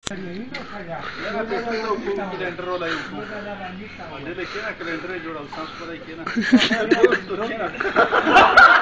یاره پیسې ته کوم کلندر ولا یو کوم دې له کېنه کلندر جوړو تاسو پرې کېنه